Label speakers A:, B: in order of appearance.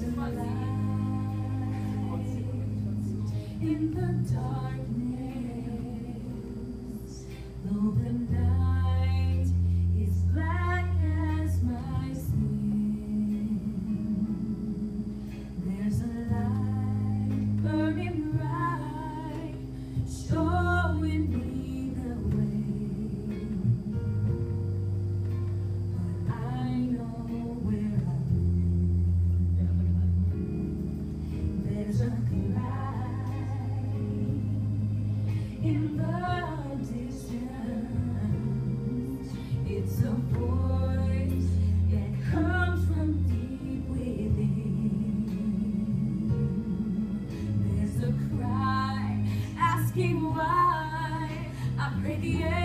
A: a light in the darkness, though the night is black as my sin. There's a light burning bright, showing me the way. But I know where I've been. There's a cry in the distance. It's a voice that comes from deep within. There's a cry asking why. I pray the